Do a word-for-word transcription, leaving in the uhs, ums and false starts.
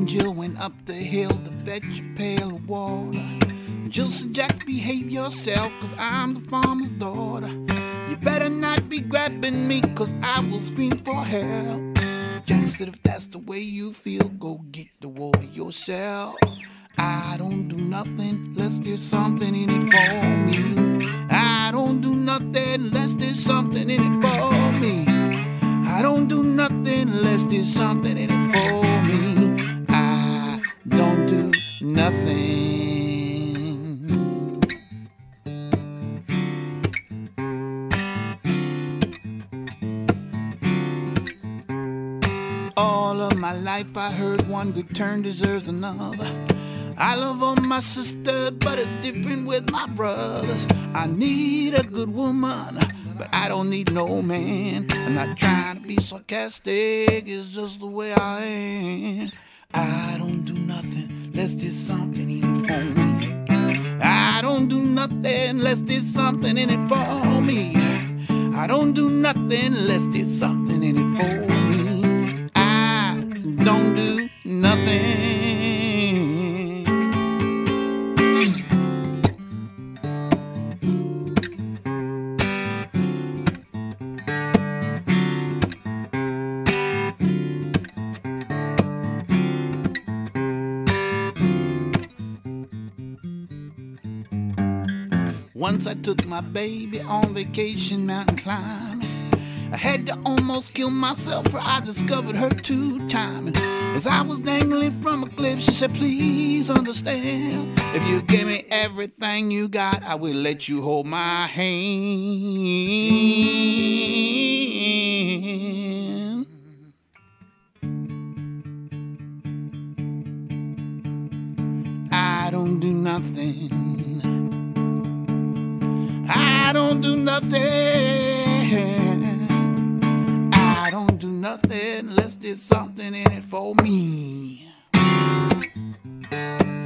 Jill went up the hill to fetch a pail of water. Jill said, Jack, behave yourself, cause I'm the farmer's daughter. You better not be grabbing me, cause I will scream for help. Jack said, if that's the way you feel, go get the water yourself. I don't do nothing unless there's something in it for me. I don't do nothing unless there's something in it for me. I don't do nothing unless there's something in it for me. I don't do nothing. All of my life I heard one good turn deserves another. I love all my sisters, but it's different with my brothers. I need a good woman, but I don't need no man. I'm not trying to be sarcastic, it's just the way I am. I don't do nothing unless there's something in it for me. I don't do nothing unless there's something in it for me. I don't do nothing unless there's something in it for me. I don't do nothing. Once I took my baby on vacation mountain climbing. I had to almost kill myself, for I discovered her two-timing. As I was dangling from a cliff, she said, please understand, if you give me everything you got, I will let you hold my hand. I don't do nothing. I don't do nothing. I don't do nothing unless there's something in it for me.